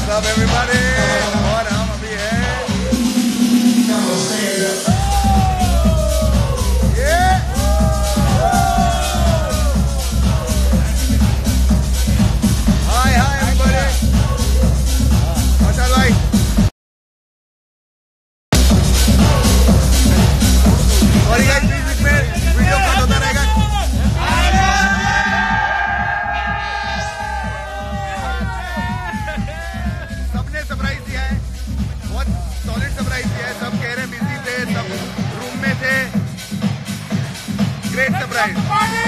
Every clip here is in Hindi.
सब एवरीबॉडी और हम अभी हैं हाय हाय एवरीबॉडी अच्छा भाई सॉरी गाइस प्लीज इसमें वीडियो कट होता रहेगा सबने सरप्राइज दिया है बहुत सॉलिड सरप्राइज दिया है सब कह रहे हैं बिजी थे सब रूम में थे ग्रेट सरप्राइज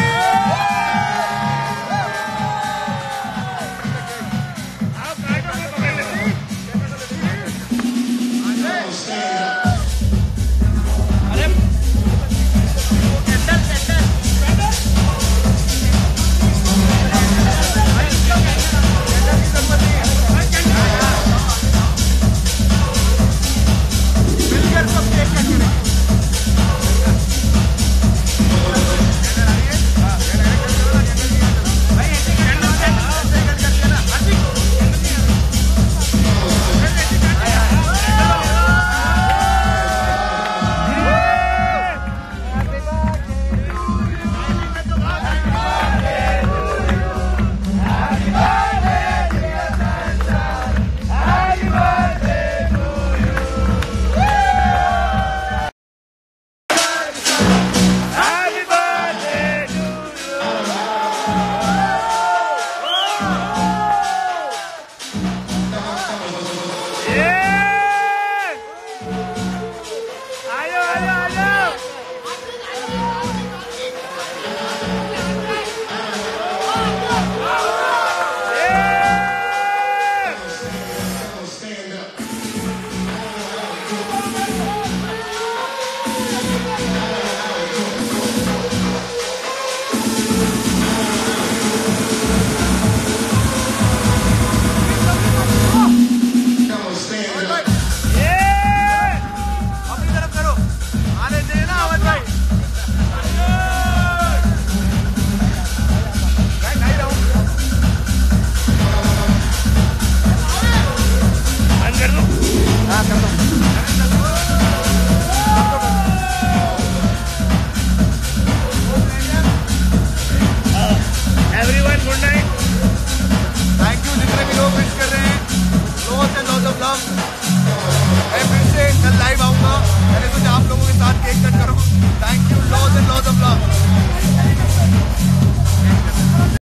मैं फिर से कल लाइव आऊंगा मैंने सोचा आप लोगों के साथ केक कट करूं thank you lots and lots of love